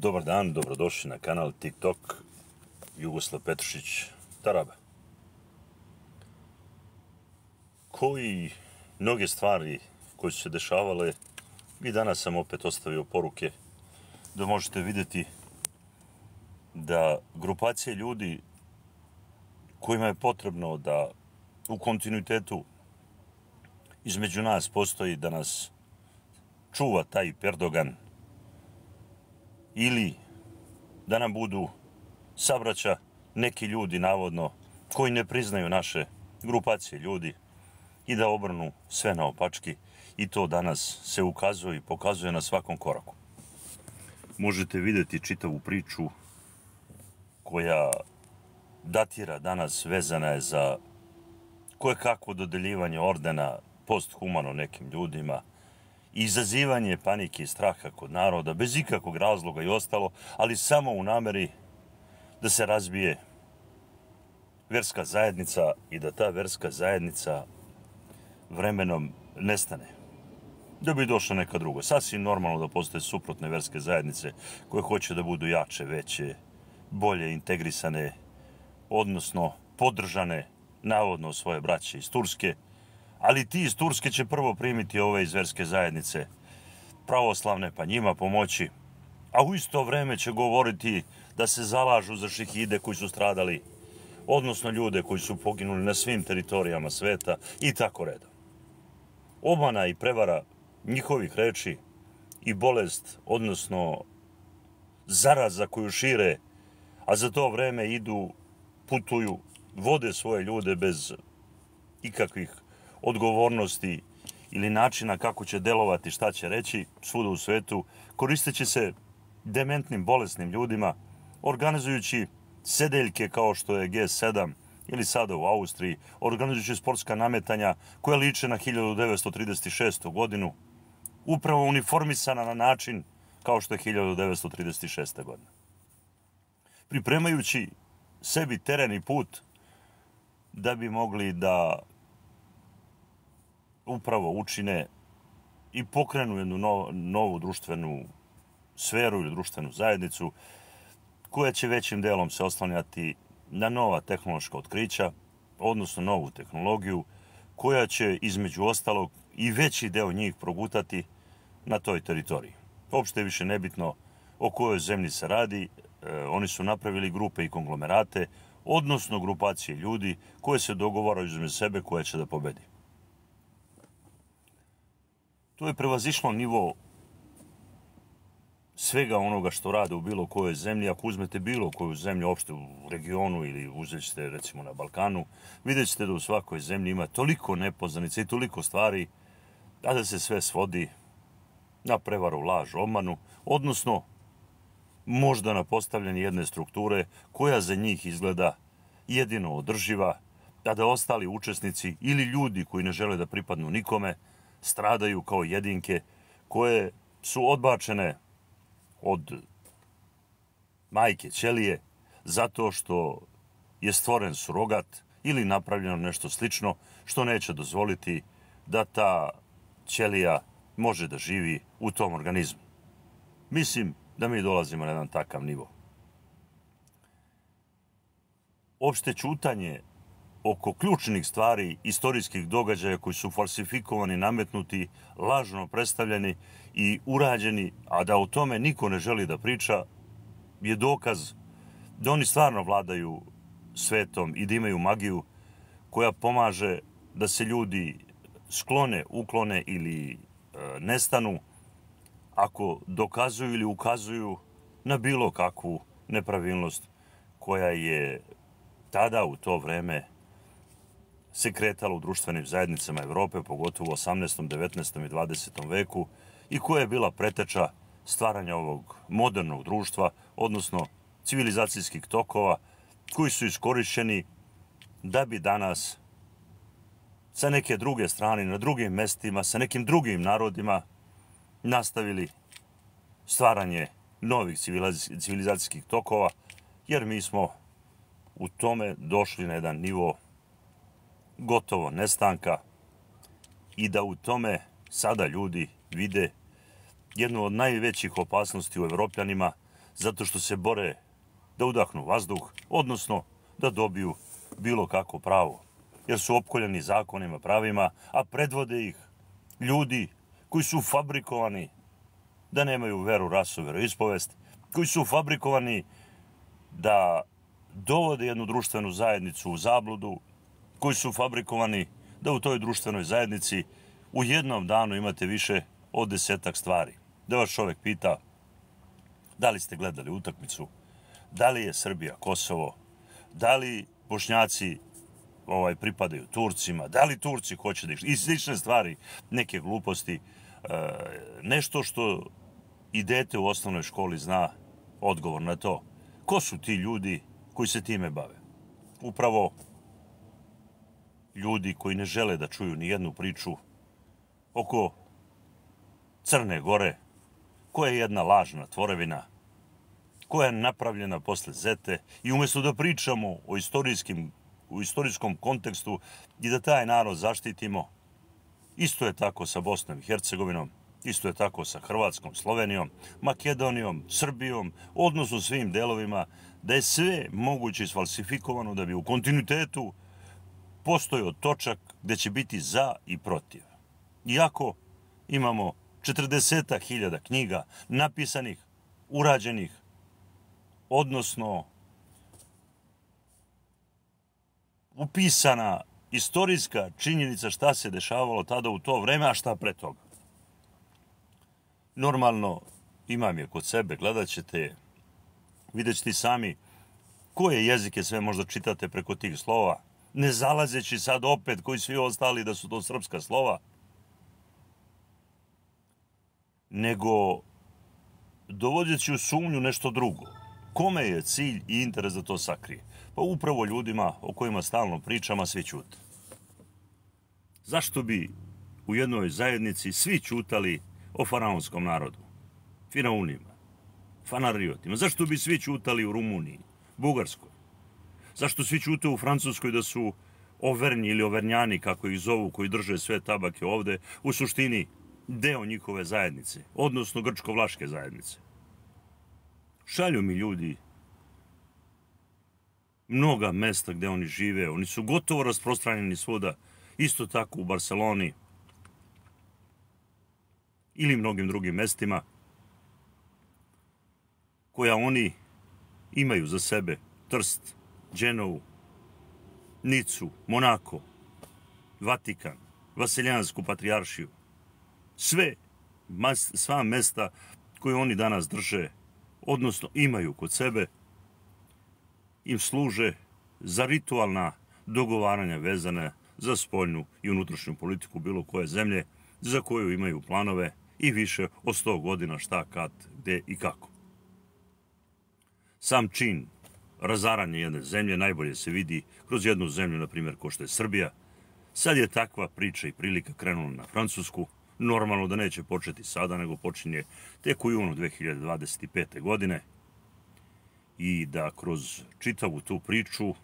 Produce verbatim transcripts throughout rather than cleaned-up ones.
Dobar dan, dobrodošli na kanal TikTok Jugoslav Petrušić Taraba. Koji mnoge stvari koje su se dešavale, i danas sam opet ostavio poruke da možete vidjeti da grupacije ljudi kojima je potrebno da u kontinuitetu između nas postoji da nas čuva taj Erdogan ili da nam budu sabraća neki ljudi navodno koji ne priznaju naše grupacije ljudi i da obrnu sve naopački, i to danas se ukazuje i pokazuje na svakom koraku. Možete vidjeti čitavu priču koja datira danas, vezana je za kojekakvo dodeljivanje ordena posthumano nekim ljudima, izazivanje panike i straha kod naroda bez ikakvog razloga i ostalo, ali samo u nameri da se razbije verska zajednica i da ta verska zajednica vremenom nestane. Da bi došla neka druga. Sasvim normalno da postoje suprotne verske zajednice koje hoće da budu jače, veće, bolje integrisane, odnosno podržane navodno svoje braće iz Turske, ali ti iz Turske će prvo primiti ove iz verske zajednice pravoslavne pa njima pomoći, a u isto vreme će govoriti da se zalažu za šehide koji su stradali, odnosno ljude koji su poginuli na svim teritorijama sveta i tako redom. Obmana i prevara njihovih reči i bolest, odnosno zaraza koju šire, a za to vreme idu, putuju, vode svoje ljude bez ikakvih odgovornosti ili načina kako će delovati, šta će reći svuda u svetu, koristeći se dementnim, bolesnim ljudima, organizujući sedeljke kao što je G sedam ili sada u Austriji, organizujući sportska nametanja koja liče na hiljadu devetsto trideset šestu godinu, upravo uniformisana na način kao što je hiljadu devetsto trideset šesta godina. Pripremajući sebi teren i put da bi mogli da upravo učine i pokrenu jednu no, novu društvenu sferu ili društvenu zajednicu koja će većim delom se oslanjati na nova tehnološka otkrića, odnosno novu tehnologiju koja će između ostalog i veći deo njih progutati na toj teritoriji. Uopšte je više nebitno o kojoj zemlji se radi, e, oni su napravili grupe i konglomerate, odnosno grupacije ljudi koje se dogovaraju između sebe koja će da pobedi. To je prevazišlo nivo svega onoga što rade u bilo kojoj zemlji. Ako uzmete bilo koju zemlju, uopšte u regionu ili uzet ćete recimo na Balkanu, vidjet ćete da u svakoj zemlji ima toliko nepoznanica i toliko stvari, a da se sve svodi na prevaru, laž, obmanu, odnosno možda na postavljanje jedne strukture koja za njih izgleda jedino održiva, a da ostali učesnici ili ljudi koji ne žele da pripadnu nikome stradaju kao jedinke koje su odbačene od majke ćelije zato što je stvoren surogat ili napravljeno nešto slično što neće dozvoliti da ta ćelija može da živi u tom organizmu. Mislim da mi dolazimo na jedan takav nivo. Opšte ćutanje oko ključnih stvari, istorijskih događaja koji su falsifikovani, nametnuti, lažno predstavljeni i urađeni, a da o tome niko ne želi da priča, je dokaz da oni stvarno vladaju svetom i da imaju magiju koja pomaže da se ljudi sklone, uklone ili e, nestanu ako dokazuju ili ukazuju na bilo kakvu nepravilnost koja je tada u to vreme se kretala u društvenim zajednicama Evrope, pogotovo u osamnaestom, devetnaestom i dvadesetom veku, i koja je bila preteča stvaranja ovog modernog društva, odnosno civilizacijskih tokova koji su iskorišćeni da bi danas sa neke druge strane, na drugim mestima, sa nekim drugim narodima nastavili stvaranje novih civilizacijskih tokova, jer mi smo u tome došli na jedan nivo gotovo nestanka i da u tome sada ljudi vide jednu od najvećih opasnosti u Evropljanima zato što se bore da udahnu vazduh, odnosno da dobiju bilo kako pravo, jer su opkoljeni zakonima, pravima, a predvode ih ljudi koji su fabrikovani da nemaju veru, rasu, veroispovest, koji su fabrikovani da dovode jednu društvenu zajednicu u zabludu, koji su fabrikovani da u toj društvenoj zajednici u jednom danu imate više od desetak stvari. Da vas čovjek pita da li ste gledali utakmicu, da li je Srbija Kosovo, da li Bošnjaci ovaj, pripadaju Turcima, da li Turci hoće da ih... I slične stvari, neke gluposti. E, nešto što i dete u osnovnoj školi zna odgovor na to. Ko su ti ljudi koji se time bave? Upravo ljudi koji ne žele da čuju ni jednu priču oko Crne Gore, koja je jedna lažna tvorevina, koja je napravljena posle Zete, i umjesto da pričamo o istorijskim, u istorijskom kontekstu i da taj narod zaštitimo, isto je tako sa Bosnom i Hercegovinom, isto je tako sa Hrvatskom, Slovenijom, Makedonijom, Srbijom, odnosno svim delovima, da je sve moguće isfalsifikovano da bi u kontinuitetu postojao točak gde će biti za i protiv. Iako imamo četrdeset hiljada knjiga napisanih, urađenih, odnosno upisana istorijska činjenica šta se dešavalo tada u to vreme, a šta pre toga. Normalno, imam je kod sebe, gledat ćete, vidjet ćete sami koje jezike sve možda čitate preko tih slova, ne zalazeći sad opet koji svi ostali da su to srpska slova, nego dovodeći u sumnju nešto drugo. Kome je cilj i interes da to sakrije? Pa upravo ljudima o kojima stalno pričamo, svi ćute. Zašto bi u jednoj zajednici svi ćutali o faraonskom narodu, Firaunima, Fanariotima? Zašto bi svi ćutali u Rumuniji, Bugarskoj? Zašto svi ćute u Francuskoj da su overnji ili overnjani, kako ih zovu, koji drže sve tabake ovde, u suštini deo njihove zajednice, odnosno grčko-vlaške zajednice? Šalju mi ljudi mnoga mesta gde oni žive, oni su gotovo rasprostranjeni svuda, isto tako u Barceloni ili mnogim drugim mestima koja oni imaju za sebe: Trst, Dženovu, Nicu, Monako, Vatikan, Vaseljansku patrijaršiju. Sve, sva mesta koje oni danas drže, odnosno imaju kod sebe, im služe za ritualna dogovaranja vezane za spoljnu i unutrašnju politiku bilo koje zemlje, za koju imaju planove i više od sto godina šta, kad, gde i kako. Sam čin razaranja jedne zemlje najbolje se vidi kroz jednu zemlju, na primjer, ko što je Srbija. Sad je takva priča i prilika krenula na Francusku. Normalno da neće početi sada, nego počinje tek u junu dve hiljade dvadeset pete. godine. I da kroz čitavu tu priču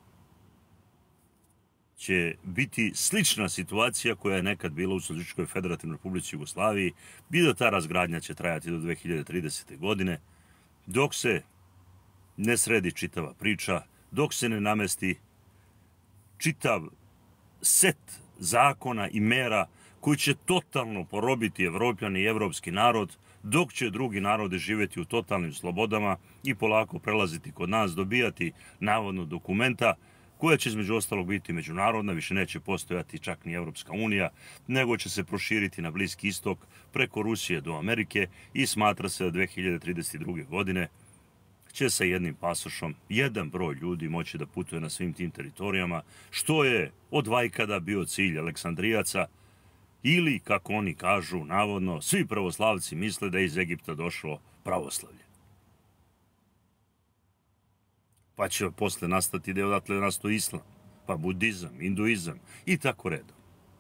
će biti slična situacija koja je nekad bila u Socijalističkoj Federativnoj Republici Jugoslaviji, i da ta razgradnja će trajati do dve hiljade tridesete. godine, dok se ne sredi čitava priča, dok se ne namesti čitav set zakona i mera koji će totalno porobiti Evropljani i evropski narod, dok će drugi narode živjeti u totalnim slobodama i polako prelaziti kod nas, dobijati navodno dokumenta koja će između ostalog biti međunarodna, više neće postojati čak ni Evropska unija, nego će se proširiti na Bliski istok preko Rusije do Amerike, i smatra se da dve hiljade trideset druge. godine će sa jednim pasošom jedan broj ljudi moći da putuje na svim tim teritorijama, što je od vajkada bio cilj Aleksandrijaca, ili, kako oni kažu, navodno, svi pravoslavci misle da je iz Egipta došlo pravoslavlje. Pa će posle nastati da je odatle nastao islam, pa budizam, hinduizam i tako redom.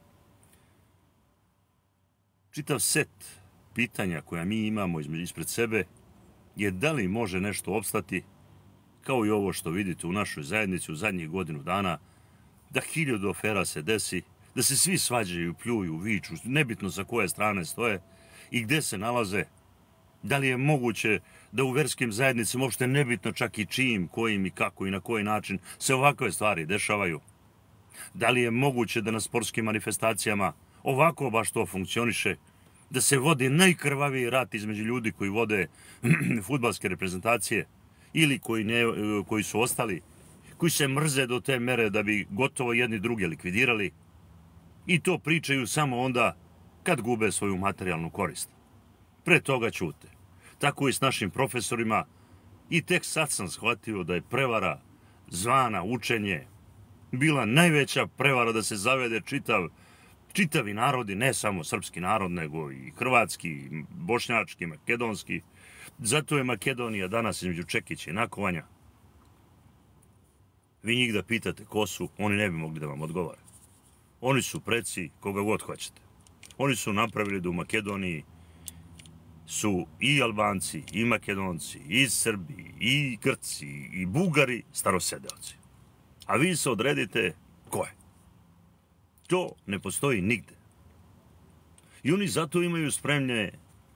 Čitav set pitanja koja mi imamo ispred sebe je da li može nešto opstati, kao i ovo što vidite u našoj zajednici u zadnjih godinu dana, da hiljadu afera se desi, da se svi svađaju, pljuju, viču, nebitno sa koje strane stoje i gde se nalaze, Da li je moguće da u verskim zajednicama, uopšte nebitno čak i čijim, kojim i kako i na koji način, se ovakve stvari dešavaju? Da li je moguće da na sportskim manifestacijama ovako baš to funkcioniše? Da se vodi najkrvaviji rat između ljudi koji vode fudbalske reprezentacije ili koji, ne, koji su ostali, koji se mrze do te mere da bi gotovo jedni druge likvidirali i to pričaju samo onda kad gube svoju materijalnu korist. Pre toga ćute. Tako i s našim profesorima i tek sad sam shvatio da je prevara zvana učenje bila najveća prevara da se zavede čitav, čitavi narodi, ne samo srpski narod, nego i hrvatski, i bošnjački, makedonski. Zato je Makedonija danas između čekića i nakovanja. Vi njih da pitate ko su, oni ne bi mogli da vam odgovore. Oni su preci koga god hoćete. Oni su napravili da u Makedoniji su i Albanci, i Makedonci, i Srbi, i Grci, i Bugari starosedeoci. A vi se odredite ko je. To ne postoji nigde. I oni zato imaju spremne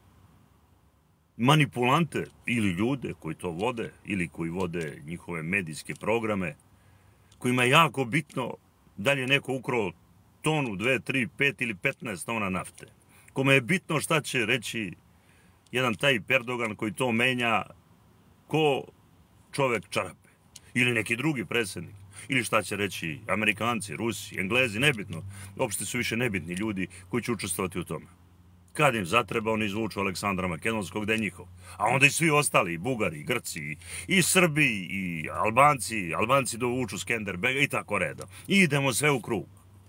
manipulante ili ljude koji to vode, ili koji vode njihove medijske programe, kojima je jako bitno da li je neko ukrao tonu, dve, tri, pet ili petnaest tona nafte. Kome je bitno šta će reći jedan taj Erdogan koji to menja ko čovek čarape. Ili neki drugi predsjednik. Ili šta će reći Amerikanci, Rusi, Englezi, nebitno. Uopšte su više nebitni ljudi koji će učestvovati u tome. Kad im zatreba, oni izvuču Aleksandra Makedonskog, da je njihov. A onda i svi ostali, i Bugari, i Grci, i Srbi, i Albanci, Albanci dovuču Skenderbega i tako redom. I idemo sve u krug.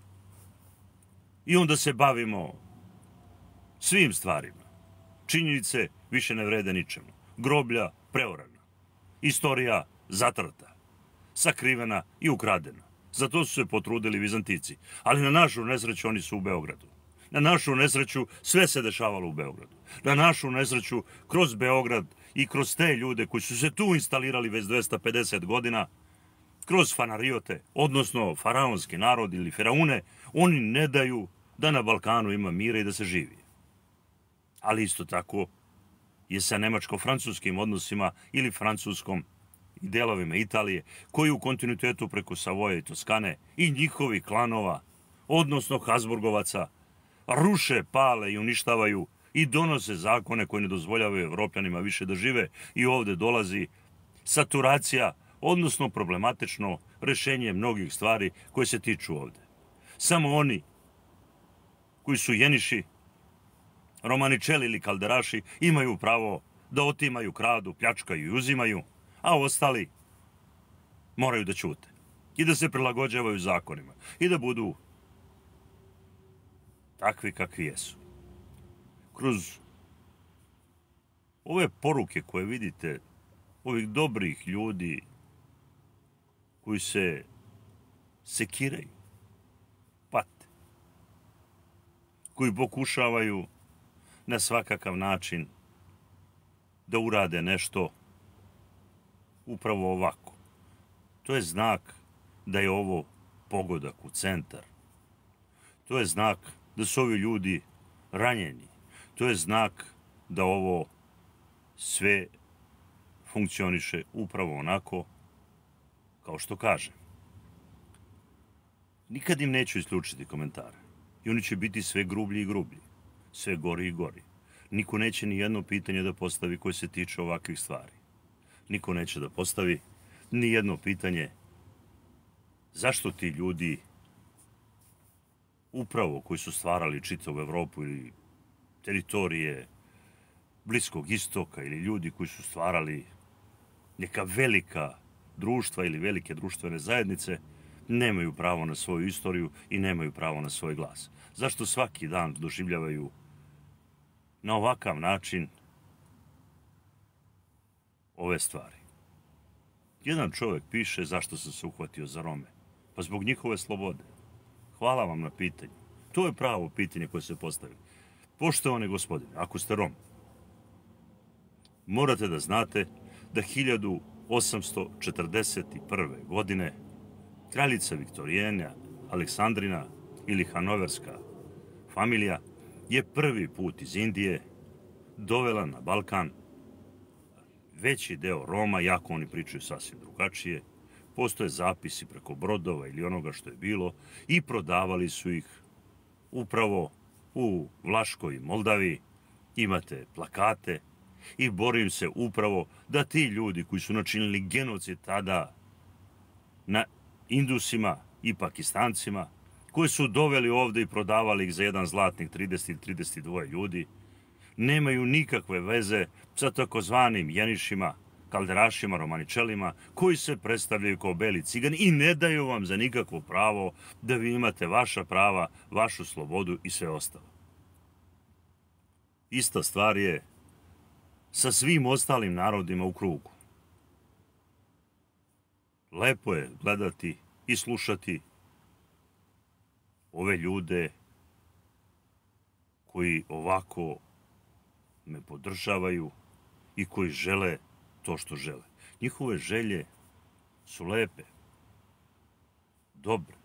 I onda se bavimo svim stvarima. Činjenice više ne vrede ničemu. Groblja preorana. Istorija zatrta. Sakrivena i ukradena. Zato su se potrudili Vizantici. Ali na našu nesreću oni su u Beogradu. Na našu nesreću sve se dešavalo u Beogradu. Na našu nesreću kroz Beograd i kroz te ljude koji su se tu instalirali već dvesta pedeset godina, kroz fanariote, odnosno faraonski narod ili faraune, oni ne daju da na Balkanu ima mira i da se živi. Ali isto tako je sa nemačko-francuskim odnosima ili francuskom i delovima Italije, koji u kontinuitetu preko Savoje i Toskane i njihovi klanova, odnosno Habsburgovaca, ruše, pale i uništavaju i donose zakone koji ne dozvoljavaju Evropljanima više da žive i ovde dolazi saturacija, odnosno problematično rešenje mnogih stvari koje se tiču ovde. Samo oni koji su jeniši, romaničeli ili kalderaši imaju pravo da otimaju, kradu, pljačkaju i uzimaju, a ostali moraju da ćute i da se prilagođavaju zakonima i da budu takvi kakvi jesu. Kroz ove poruke koje vidite, ovih dobrih ljudi koji se sekiraju, pate, koji pokušavaju na svakakav način da urade nešto upravo ovako. To je znak da je ovo pogodak u centar. To je znak da su ovi ljudi ranjeni. To je znak da ovo sve funkcioniše upravo onako kao što kažem. Nikad im neću isključiti komentare. I oni će biti sve grublji i grublji. Sve gori i gori. Niko neće ni jedno pitanje da postavi koje se tiče ovakvih stvari. Niko neće da postavi ni jedno pitanje zašto ti ljudi upravo koji su stvarali čitavu Evropu ili teritorije Bliskog istoka ili ljudi koji su stvarali neka velika društva ili velike društvene zajednice nemaju pravo na svoju istoriju i nemaju pravo na svoj glas. Zašto svaki dan doživljavaju na ovakav način ove stvari? Jedan čovjek piše zašto sam se uhvatio za Rome. Pa zbog njihove slobode. Hvala vam na pitanju. To je pravo pitanje koje se postavi. Poštovani gospodine, ako ste Rom, morate da znate da hiljadu osamsto četrdeset prve. godine kraljica Viktorijana Aleksandrina ili Hanoverska familija je prvi put iz Indije dovela na Balkan veći deo Roma, jako oni pričaju sasvim drugačije. Postoje zapisi preko brodova ili onoga što je bilo i prodavali su ih upravo u Vlaškoj i Moldaviji. Imate plakate i borim se upravo da ti ljudi koji su načinili genocid tada na Indusima i Pakistancima, koji su doveli ovde i prodavali ih za jedan zlatnik trideset ili trideset dva ljudi, nemaju nikakve veze sa takozvanim jenišima, kalderašima, romaničelima, koji se predstavljaju kao beli cigani i ne daju vam za nikakvo pravo da vi imate vaša prava, vašu slobodu i sve ostalo. Ista stvar je sa svim ostalim narodima u krugu. Lepo je gledati i slušati ove ljude koji ovako me podržavaju i koji žele to što žele. Njihove želje su lepe, dobre.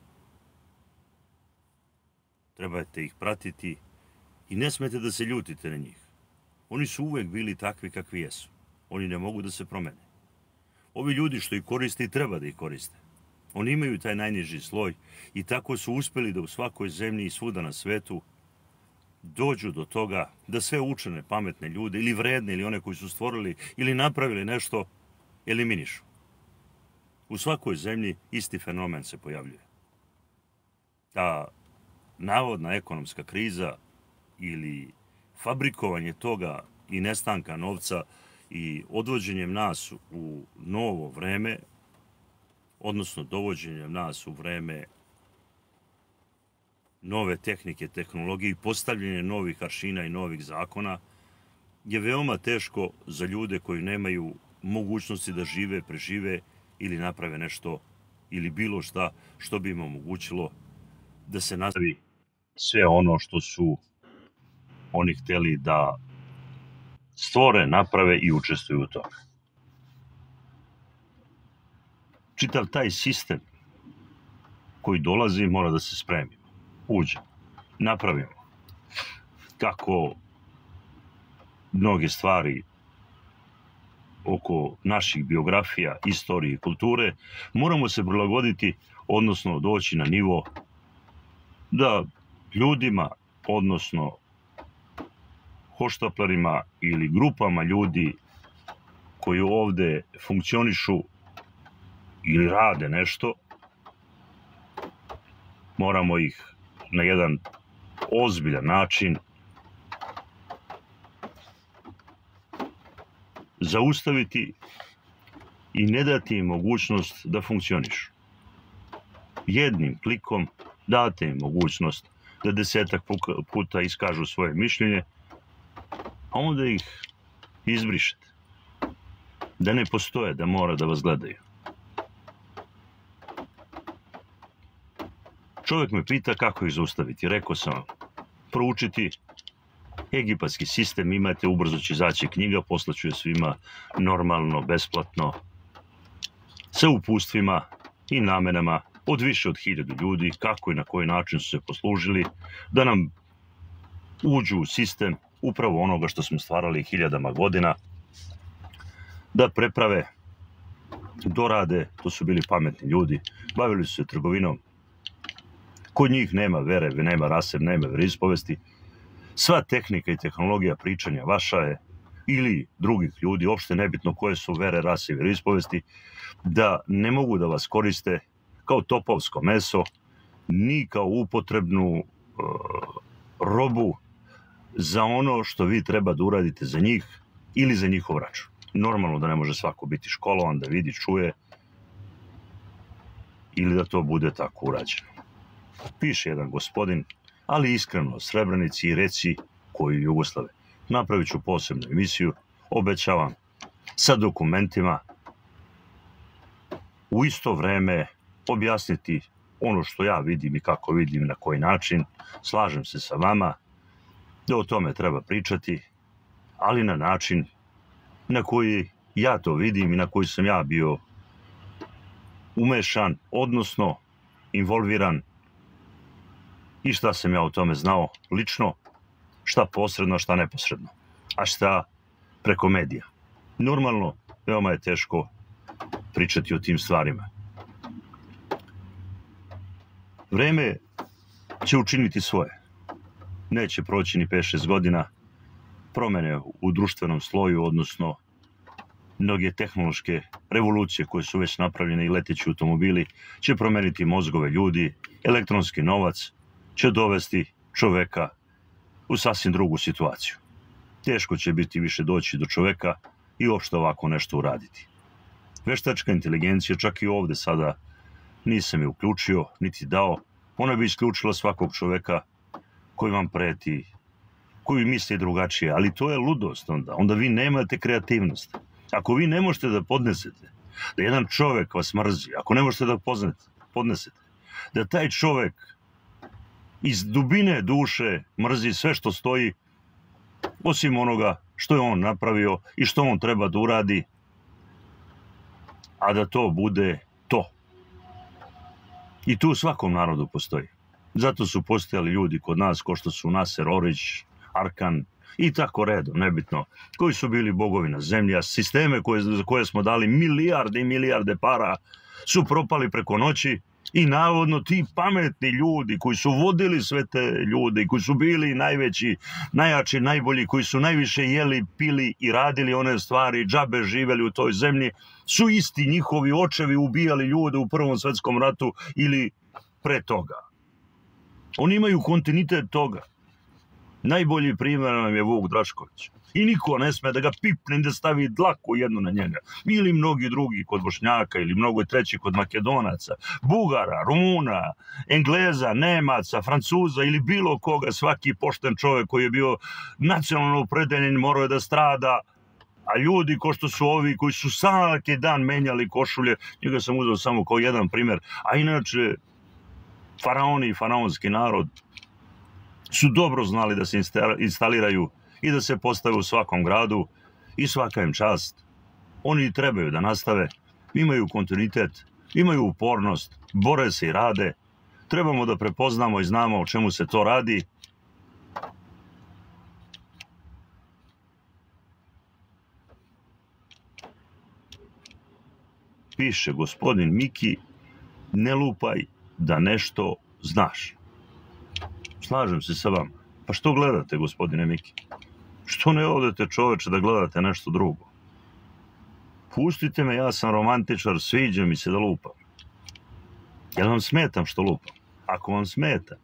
Trebate ih pratiti i ne smete da se ljutite na njih. Oni su uvek bili takvi kakvi jesu. Oni ne mogu da se promene. Ovi ljudi što ih koriste i treba da ih koriste. Oni imaju taj najniži sloj i tako su uspeli da u svakoj zemlji i svuda na svetu dođu do toga da sve učene, pametne ljude ili vredne ili one koji su stvorili ili napravili nešto eliminišu. U svakoj zemlji isti fenomen se pojavljuje. Ta navodna ekonomska kriza ili fabrikovanje toga i nestanka novca i odvođenjem nas u novo vreme, odnosno dovođenjem nas u vreme nove tehnike, tehnologije i postavljanje novih aršina i novih zakona, je veoma teško za ljude koji nemaju mogućnosti da žive, prežive ili naprave nešto ili bilo šta što bi im omogućilo da se nastavi sve ono što su oni hteli da stvore, naprave i učestvuju u tome. Čitav taj sistem koji dolazi mora da se spremi. Uđemo, napravimo. Kako mnoge stvari oko naših biografija, istorije i kulture, moramo se prilagoditi, odnosno doći na nivo da ljudima, odnosno hoštaplerima ili grupama ljudi koji ovde funkcionišu ili rade nešto, moramo ih na jedan ozbiljan način zaustaviti i ne dati im mogućnost da funkcionišu. Jednim klikom date im mogućnost da desetak puta iskažu svoje mišljenje, a onda ih izbrišete. Da ne postoje, da mora da vas gledaju. Čovjek me pita kako ih zaustaviti. Rekao sam vam, proučiti egipatski sistem, imate, ubrzo će izaći knjiga, poslaću je svima normalno, besplatno, sa upustvima i namenama od više od hiljadu ljudi, kako i na koji način su se poslužili, da nam uđu u sistem upravo onoga što smo stvarali hiljadama godina, da preprave, dorade, to su bili pametni ljudi, bavili su se trgovinom, kod njih nema vere, nema rase, nema veroispovesti. Sva tehnika i tehnologija pričanja vaša je, ili drugih ljudi, uopšte nebitno koje su vere, rase i veroispovesti, da ne mogu da vas koriste kao topovsko meso, ni kao upotrebnu uh, robu za ono što vi treba da uradite za njih ili za njihov račun. Normalno da ne može svako biti školovan, da vidi, čuje, ili da to bude tako urađeno. Piše jedan gospodin, ali iskreno o Srebrenici i reci koju Jugoslave. Napravit ću posebnu emisiju, obećavam, sa dokumentima, u isto vreme objasniti ono što ja vidim i kako vidim, na koji način. Slažem se sa vama da o tome treba pričati, ali na način na koji ja to vidim i na koji sam ja bio umešan, odnosno involviran, i šta sam ja o tome znao lično, šta posredno, šta neposredno. a šta preko medija. Normalno, veoma je teško pričati o tim stvarima. Vreme će učiniti svoje. Neće proći ni pet šest godina. Promene u društvenom sloju, odnosno mnoge tehnološke revolucije koje su već napravljene i leteći automobili, će promeniti mozgove ljudi, elektronski novac će dovesti čoveka u sasvim drugu situaciju. Teško će biti više doći do čoveka i uopšte ovako nešto uraditi. Veštačka inteligencija, čak i ovde sada nisam je uključio, niti dao, ona bi isključila svakog čoveka koji vam preti, koji misli drugačije, ali to je ludost onda. Onda vi nemate kreativnost. Ako vi ne možete da podnesete, da jedan čovek vas mrzi, ako ne možete da podnesete, da taj čovek iz dubine duše mrzi sve što stoji, osim onoga što je on napravio i što on treba da uradi, a da to bude to. I tu u svakom narodu postoji. Zato su postojali ljudi kod nas, ko što su Naser Orić, Arkan i tako redom, nebitno, koji su bili bogovi na zemlji, a sisteme koje, za koje smo dali milijarde i milijarde para su propali preko noći i navodno ti pametni ljudi koji su vodili sve te ljude, koji su bili najveći, najjači, najbolji, koji su najviše jeli, pili i radili one stvari, džabe živeli u toj zemlji, su isti njihovi očevi ubijali ljude u Prvom svetskom ratu ili pre toga. Oni imaju kontinuitet toga. Najbolji primjer nam je Vuk Drašković. I niko ne sme da ga pipne, da stavi dlaku jednu na njega. Ili mnogi drugi kod Bošnjaka, ili mnogo treći kod Makedonaca, Bugara, Rumuna, Engleza, Nemaca, Francuza ili bilo koga, svaki pošten čovjek koji je bio nacionalno opredeljen morao je da strada, a ljudi ko što su ovi koji su svaki dan menjali košulje, njega sam uzeo samo kao jedan primjer, a inače faraoni i faraonski narod su dobro znali da se instaliraju i da se postave u svakom gradu i svaka im čast. Oni trebaju da nastave, imaju kontinuitet, imaju upornost, bore se i rade. Trebamo da prepoznamo i znamo o čemu se to radi. Piše gospodin Miki, ne lupaj da nešto znaš. Slažem se sa vama. Pa što gledate, gospodine Miki? Što ne odete, čoveče, da gledate nešto drugo? Pustite me, ja sam romantičar, sviđa mi se da lupam. Jel vam smetam što lupam? Ako vam smeta,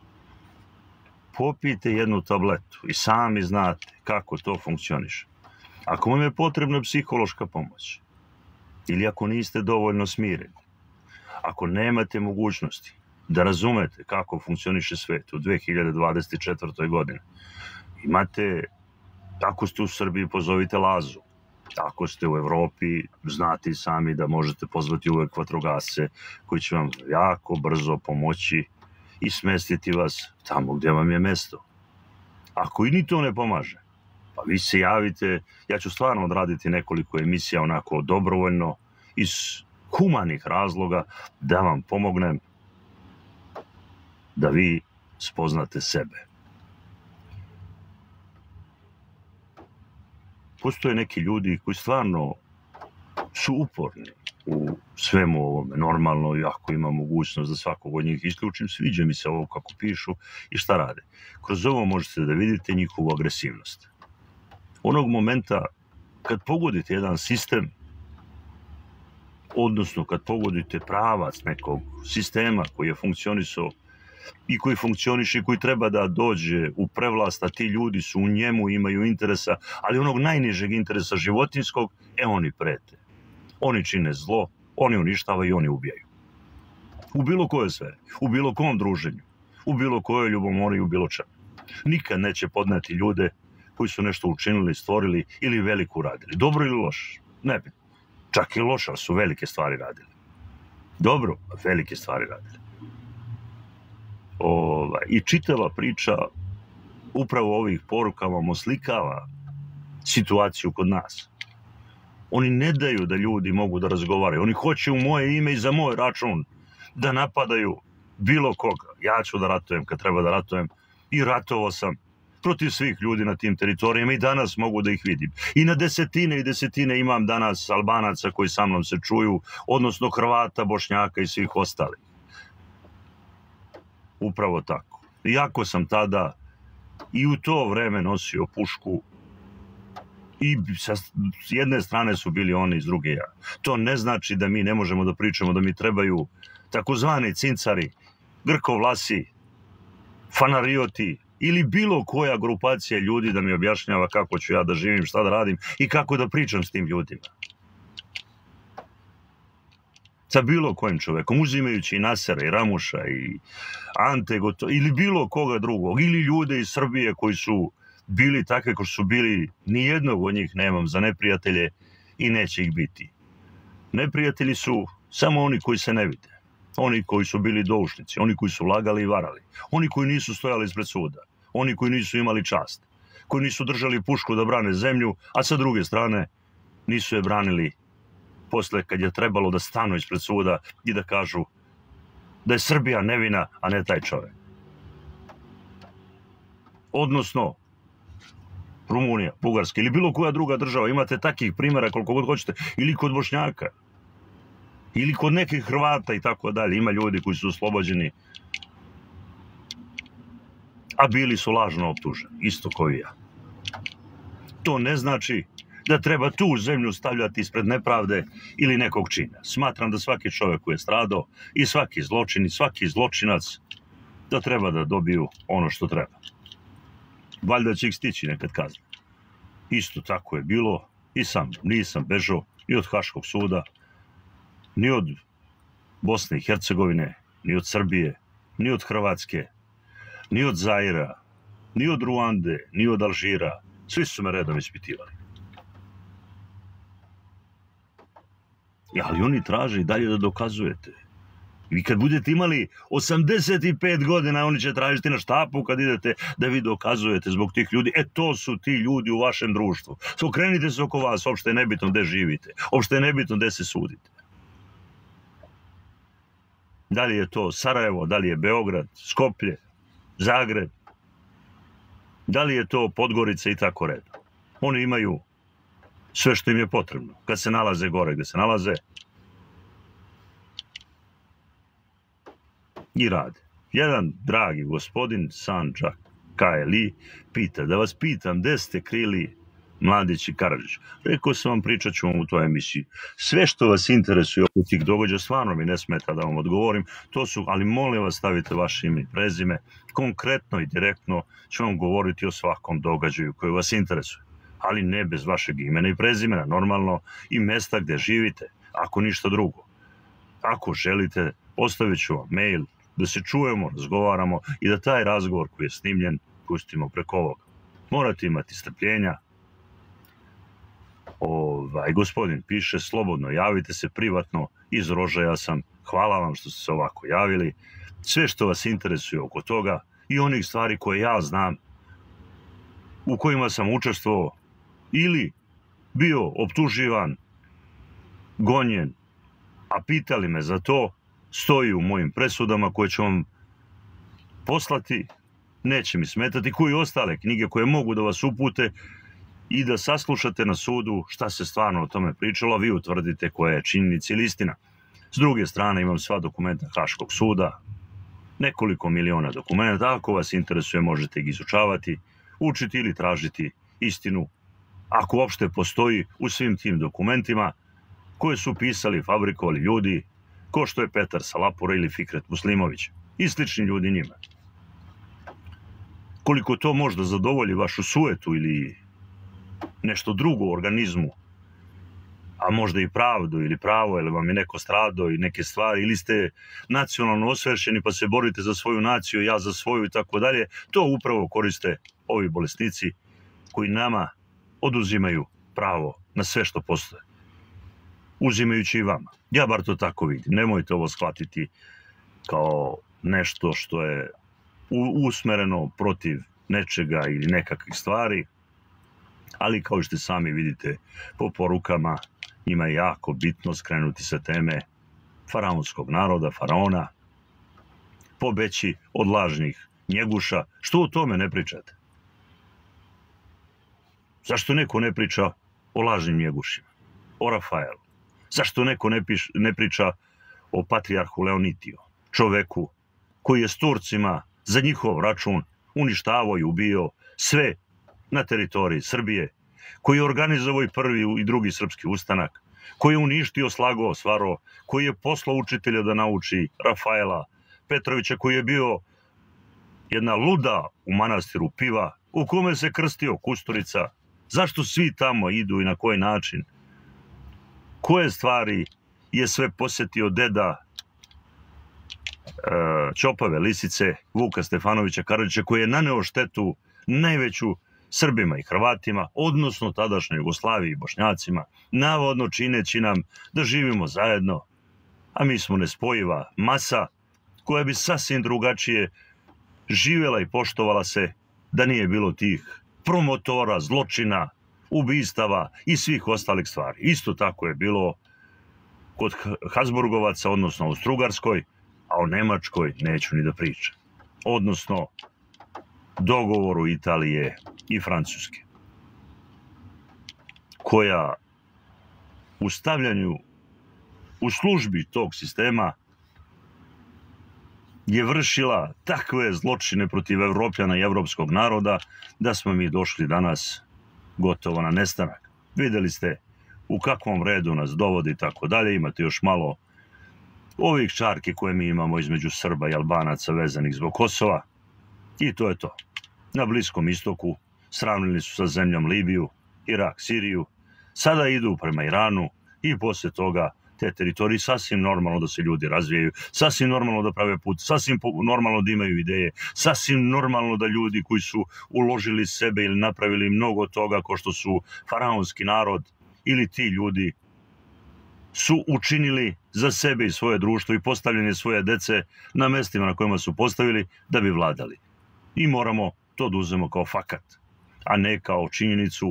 popijte jednu tabletu i sami znate kako to funkcioniše. Ako vam je potrebna psihološka pomoć, ili ako niste dovoljno smireni, ako nemate mogućnosti da razumete kako funkcioniše svet u dve hiljade dvadeset četvrtoj godini, imate, ako ste u Srbiji, pozovite Lazu. Ako ste u Evropi, znate i sami da možete pozvati uvek vatrogasce koji će vam jako brzo pomoći i smestiti vas tamo gdje vam je mesto. Ako i ni to ne pomaže, pa vi se javite, ja ću stvarno odraditi nekoliko emisija onako dobrovoljno, iz humanih razloga, da vam pomognem da vi spoznate sebe. Postoje neki ljudi koji stvarno su uporni u svemu ovome, normalno, i ako ima mogućnost da svakog od njih isključim, sviđa mi se ovo kako pišu i šta rade. Kroz ovo možete da vidite njihovu agresivnost. Onog momenta kad pogodite jedan sistem, odnosno kad pogodite pravac nekog sistema koji je funkcionisao i koji funkcioniše i koji treba da dođe u prevlast, a ti ljudi su u njemu, imaju interesa, ali onog najnižeg interesa životinskog, e oni prete. Oni čine zlo, oni uništavaju i oni ubijaju. U bilo kojoj sferi, u bilo kom druženju, u bilo kojoj ljubomori, u bilo čemu. Nikad neće podneti ljude koji su nešto učinili, stvorili ili veliko uradili. Dobro ili loše, ne bi. Čak i loše, ali su velike stvari radili. Dobro, velike stvari radili. Ova, I čitava priča upravo ovih poruka vam oslikava situaciju kod nas. Oni ne daju da ljudi mogu da razgovaraju. Oni hoće u moje ime i za moj račun da napadaju bilo koga. Ja ću da ratujem kad treba da ratujem i ratovao sam protiv svih ljudi na tim teritorijama i danas mogu da ih vidim. I na desetine i desetine imam danas Albanaca koji sa mnom se čuju, odnosno Hrvata, Bošnjaka i svih ostalih. Upravo tako. Iako sam tada i u to vreme nosio pušku i sa jedne strane su bili oni, s druge ja. To ne znači da mi ne možemo da pričamo da mi trebaju takozvani cincari, grkovlasi, fanarioti ili bilo koja grupacija ljudi da mi objašnjava kako ću ja da živim, šta da radim i kako da pričam s tim ljudima. Sa bilo kojim čovekom, uzimajući i Nasera i Ramuša i Ante Goto, ili bilo koga drugog, ili ljude iz Srbije koji su bili takve koji su bili, nijednog od njih nemam za neprijatelje i neće ih biti. Neprijatelji su samo oni koji se ne vide, oni koji su bili doušnici, oni koji su lagali i varali, oni koji nisu stojali ispred suda, oni koji nisu imali čast, koji nisu držali pušku da brane zemlju, a sa druge strane nisu je branili posle kad je trebalo da stanu ispred suda i da kažu da je Srbija nevina, a ne taj čovek. Odnosno, Rumunija, Bugarska ili bilo koja druga država, imate takih primjera koliko god hoćete, ili kod Bošnjaka, ili kod nekih Hrvata i tako dalje. Ima ljudi koji su oslobođeni, a bili su lažno optuženi, isto kao i ja. To ne znači da treba tu zemlju stavljati ispred nepravde ili nekog čina. Smatram da svaki čovjek koji je stradao i svaki zločin i svaki zločinac da treba da dobiju ono što treba. Valjda će ih stići nekad kazna. Isto tako je bilo i sam. Nisam bežao ni od Haškog suda, ni od Bosne i Hercegovine, ni od Srbije, ni od Hrvatske, ni od Zaira, ni od Ruande, ni od Alžira. Svi su me redom ispitivali. Ali oni traže i dalje da dokazujete. Vi kad budete imali osamdeset pet godina, oni će tražiti na štapu kad idete da vi dokazujete zbog tih ljudi. E, to su ti ljudi u vašem društvu. Okrenite se oko vas, uopšte je nebitno gde živite, uopšte je nebitno gde se sudite. Da li je to Sarajevo, da li je Beograd, Skoplje, Zagreb, da li je to Podgorica i tako redom. Oni imaju sve što im je potrebno. Kad se nalaze gore gde se nalaze, i rade. Jedan dragi gospodin, Sanđak Kaeli, pita, da vas pitam, gde ste krili Mladić i Karadžić? Rekao sam vam, pričat ću vam u toj emisiji. Sve što vas interesuje oko tih događaja, stvarno mi ne smeta da vam odgovorim, to su, ali molim vas stavite vaše ime i prezime, konkretno i direktno ću vam govoriti o svakom događaju koji vas interesuje, ali ne bez vašeg imena i prezimena, normalno, i mesta gde živite, ako ništa drugo. Ako želite, ostavit ću vam mail, da se čujemo, razgovaramo i da taj razgovor koji je snimljen pustimo preko ovoga. Morate imati strpljenja. Ovaj, gospodin piše, slobodno javite se privatno, iz Rožaja sam, hvala vam što ste se ovako javili. Sve što vas interesuje oko toga i onih stvari koje ja znam, u kojima sam učestvovao ili bio optuživan, gonjen, a pitali me za to, stoji u mojim presudama koje ću vam poslati, neće mi smetati, koji ostale knjige koje mogu da vas upute i da saslušate na sudu šta se stvarno o tome pričalo, a vi utvrdite koja je činjenica ili istina. S druge strane imam sva dokumenta Haškog suda, nekoliko miliona dokumenta, ako vas interesuje možete ih izučavati, učiti ili tražiti istinu, ako uopšte postoji u svim tim dokumentima koje su pisali, fabrikovali ljudi, ko što je Petar Salapura ili Fikret Muslimović i slični ljudi njima. Koliko to možda zadovolji vašu sujetu ili nešto drugo u organizmu, a možda i pravdu ili pravo, ili vam je neko stradao i neke stvari, ili ste nacionalno osvešćeni pa se borite za svoju naciju, ja za svoju i tako dalje, to upravo koriste ovi bolesnici koji nama oduzimaju pravo na sve što postoje. Uzimajući i vama. Ja bar to tako vidim. Nemojte ovo shvatiti kao nešto što je usmereno protiv nečega ili nekakvih stvari, ali kao što sami vidite po porukama, ima je jako bitno skrenuti sa teme faraonskog naroda, faraona, pobeći od lažnih njeguša. Što o tome ne pričate? Zašto neko ne priča o lažnim njegušima, o Rafaelu? Zašto neko ne, piš, ne priča o patrijarhu Leonitiju, čoveku koji je s Turcima za njihov račun uništavao i ubio sve na teritoriji Srbije, koji je organizovao i prvi i drugi srpski ustanak, koji je uništio, slagao, svaro, koji je poslao učitelja da nauči Rafaela Petrovića, koji je bio jedna luda u manastiru Piva, u kome se krstio Kusturica. Zašto svi tamo idu i na koji način? Koje stvari je sve posjetio deda e, Ćopave Lisice, Vuka Stefanovića Karadžića, koji je naneo štetu najveću Srbima i Hrvatima, odnosno tadašnjoj Jugoslaviji i Bošnjacima, navodno čineći nam da živimo zajedno, a mi smo nespojiva masa koja bi sasvim drugačije živjela i poštovala se da nije bilo tih promotora, zločina, ubistava i svih ostalih stvari. Isto tako je bilo kod Habsburgovaca, odnosno u Austrougarskoj, a o Nemačkoj neću ni da pričam. Odnosno dogovoru Italije i Francuske, koja u stavljanju u službi tog sistema je vršila takve zločine protiv Evropljana i evropskog naroda da smo mi došli danas gotovo na nestanak. Videli ste u kakvom redu nas dovodi i tako dalje. Imate još malo ovih čarki koje mi imamo između Srba i Albanaca vezanih zbog Kosova i to je to. Na Bliskom istoku sravnili su sa zemljom Libiju, Irak, Siriju, sada idu prema Iranu i poslije toga te teritorije sasvim normalno da se ljudi razvijaju, sasvim normalno da prave put, sasvim normalno da imaju ideje, sasvim normalno da ljudi koji su uložili sebe ili napravili mnogo toga ko što su faraonski narod ili ti ljudi su učinili za sebe i svoje društvo i postavljanje svoje dece na mestima na kojima su postavili da bi vladali. I moramo to da uzmemo kao fakat, a ne kao činjenicu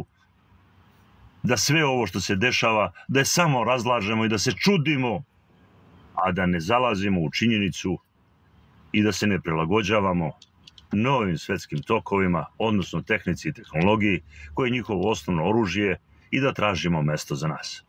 da sve ovo što se dešava, da je samo razlažemo i da se čudimo, a da ne zalazimo u činjenicu i da se ne prilagođavamo novim svetskim tokovima, odnosno tehnici i tehnologiji, koje je njihovo osnovno oružje i da tražimo mesto za nas.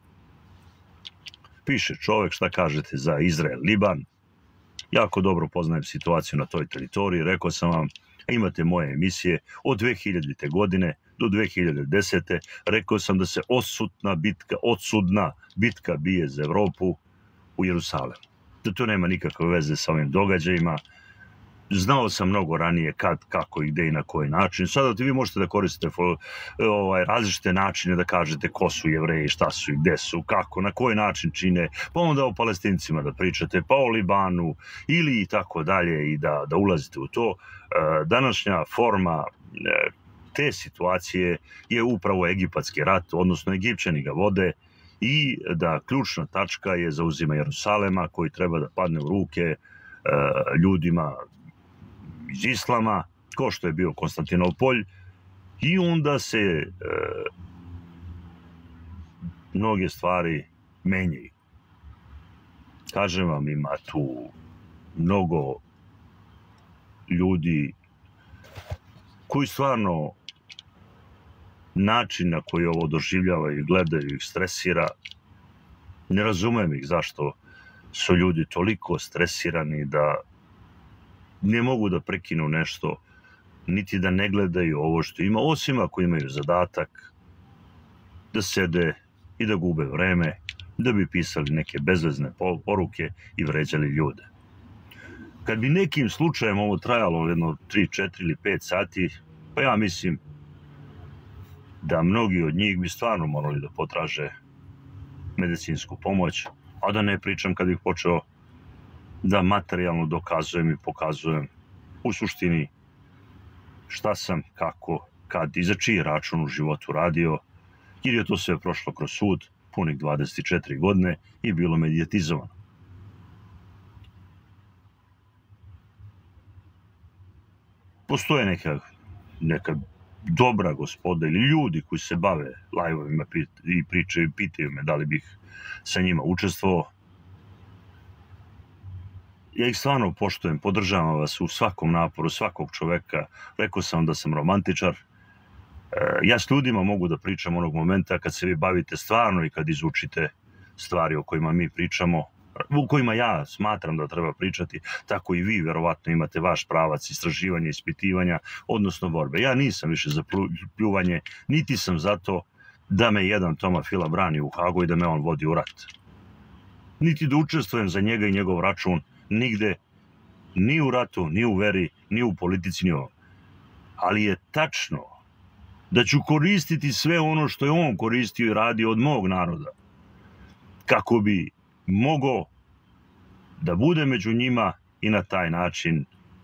Piše čovek, šta kažete za Izrael, Liban. Jako dobro poznajem situaciju na toj teritoriji, rekao sam vam, imate moje emisije od dve hiljadite. godine do dve hiljade desete. Rekao sam da se odsutna bitka, odsudna bitka bije za Evropu u Jerusalemu. Da to nema nikakve veze sa ovim događajima. Znao sam mnogo ranije kad, kako i gde i na koji način. Sada vi možete da koristite ovaj, različite načine da kažete ko su Jevreji, šta su i gde su, kako, na koji način čine, pa onda o Palestincima da pričate, pa o Libanu ili i tako dalje i da, da ulazite u to. Današnja forma te situacije je upravo egipatski rat, odnosno Egipćani ga vode i da ključna tačka je zauzima Jerusalema koji treba da padne u ruke ljudima iz islama, ko što je bio Konstantinopolj, i onda se e, mnoge stvari menjaju. Kažem vam, ima tu mnogo ljudi koji stvarno način na koji ovo doživljavaju i gledaju ih stresira. Ne razumem ih zašto su ljudi toliko stresirani da ne mogu da prekinu nešto, niti da ne gledaju ovo što ima, osim ako imaju zadatak da sede i da gube vreme, da bi pisali neke bezvezne poruke i vređali ljude. Kad bi nekim slučajem ovo trajalo jedno tri, četiri ili pet sati, pa ja mislim da mnogi od njih bi stvarno morali da potraže medicinsku pomoć, a da ne pričam kad bih počeo da materijalno dokazujem i pokazujem u suštini šta sam, kako, kad i za čiji račun u životu radio, jer je to sve prošlo kroz sud punih dvadeset četiri godine i bilo medijatizovano. Postoje neka, neka dobra gospoda ili ljudi koji se bave live-ovima i pričaju i pitaju me da li bih sa njima učestvovao. Ja ih stvarno poštujem, podržavam vas u svakom naporu, svakog čoveka. Rekao sam da sam romantičar Ja s ljudima mogu da pričam onog momenta kad se vi bavite stvarno i kad izučite stvari o kojima mi pričamo, u kojima ja smatram da treba pričati, tako i vi verovatno imate vaš pravac istraživanja, ispitivanja, odnosno borbe. Ja nisam više za pljuvanje, niti sam zato da me jedan Toma Fila brani u Hagu i da me on vodi u rat. Niti da učestvujem za njega i njegov račun nigde, ni u ratu, ni u veri, ni u politici, ni u ovom. Ali je tačno da ću koristiti sve ono što je on koristio i radio od mog naroda, kako bi mogao da bude među njima i na taj način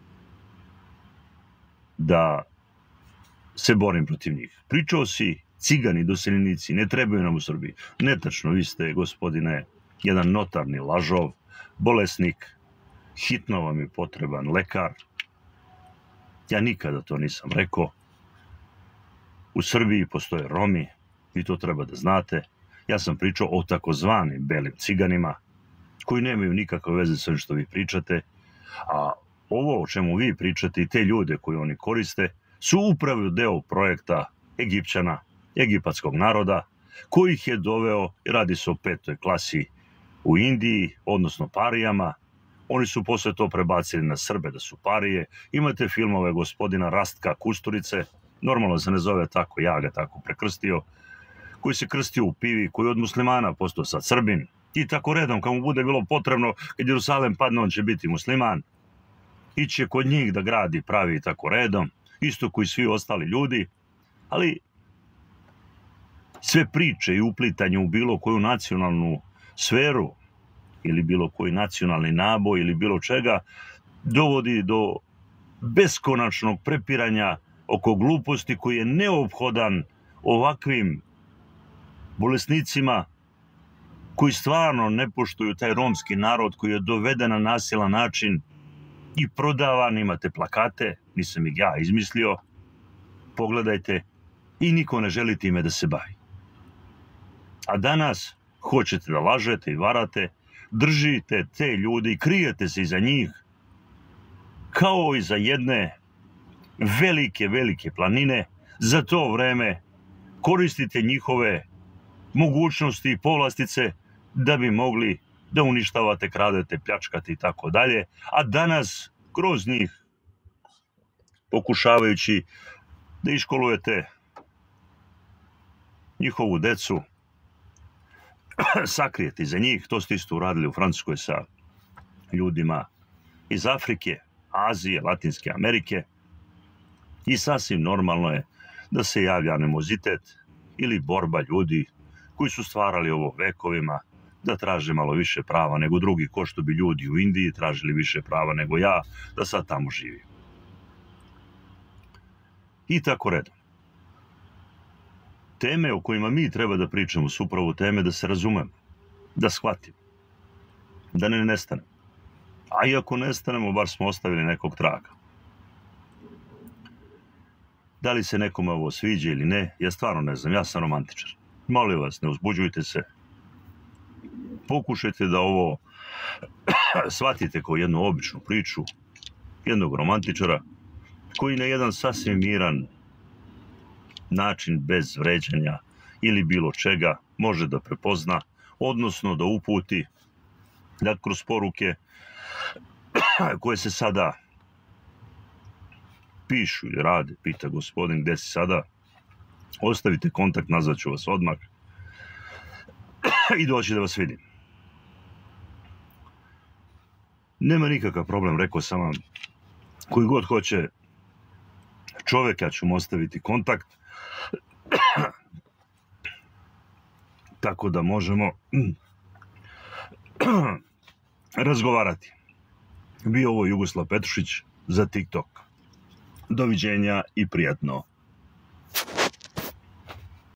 da se borim protiv njih. Pričao si, cigani, doseljenici, ne trebaju nam u Srbiji. Netačno, vi ste, gospodine, jedan notarni lažov, bolesnik, hitno vam je potreban lekar. Ja nikada to nisam rekao. U Srbiji postoje Romi, vi to treba da znate. Ja sam pričao o takozvanim belim ciganima, koji nemaju nikakve veze sa ovim što vi pričate, a ovo o čemu vi pričate i te ljude koje oni koriste su upravo deo projekta Egipćana, egipatskog naroda, koji ih je doveo, radi se o petoj klasi u Indiji, odnosno parijama. Oni su posle to prebacili na Srbe da su parije. Imate filmove gospodina Rastka Kusturice, normalno se ne zove tako, ja ga tako prekrstio, koji se krstio u pivi, koji od muslimana postao sad Srbin. I tako redom, kad mu bude bilo potrebno, kad Jerusalem padne, on će biti musliman. Iće kod njih da gradi, pravi tako redom, isto koji svi ostali ljudi. Ali sve priče i uplitanje u bilo koju nacionalnu sferu ili bilo koji nacionalni naboj ili bilo čega dovodi do beskonačnog prepiranja oko gluposti koji je neophodan ovakvim bolesnicima koji stvarno ne poštuju taj romski narod koji je doveden na nasilan način i prodavan. Imate plakate, nisam ih ja izmislio, pogledajte, i niko ne želi time da se bavi. A danas hoćete da lažete i varate, držite te ljudi i krijete se iza njih kao iza jedne velike, velike planine. Za to vreme koristite njihove mogućnosti i povlastice da bi mogli da uništavate, kradete, pljačkate i tako dalje, a danas kroz njih pokušavajući da iškolujete njihovu decu, sakrijete iza njih. To ste isto uradili u Francuskoj sa ljudima iz Afrike, Azije, Latinske Amerike, i sasvim normalno je da se javlja animozitet ili borba ljudi koji su stvarali ovo vekovima, da traže malo više prava nego drugi, ko što bi ljudi u Indiji tražili više prava nego ja, da sad tamo živim. I tako redom. Teme o kojima mi treba da pričamo su upravo teme da se razumemo, da shvatimo, da ne nestanemo. A i ako nestanemo, bar smo ostavili nekog traga. Da li se nekome ovo sviđa ili ne, ja stvarno ne znam, ja sam romantičar. Molim vas, ne uzbuđujte se. Pokušajte da ovo shvatite kao jednu običnu priču jednog romantičara koji na jedan sasvim miran način, bez vređanja ili bilo čega, može da prepozna, odnosno da uputi da kroz poruke koje se sada pišu ili rade, pita gospodin gde si sada, ostavite kontakt, nazvaću vas odmah i doći da vas vidim. Nema nikakav problem, rekao sam vam, koji god hoće čovek, ja ću mu ostaviti kontakt, tako da možemo razgovarati. Bio ovo Jugoslav Petrušić za TikTok. Doviđenja i prijatno.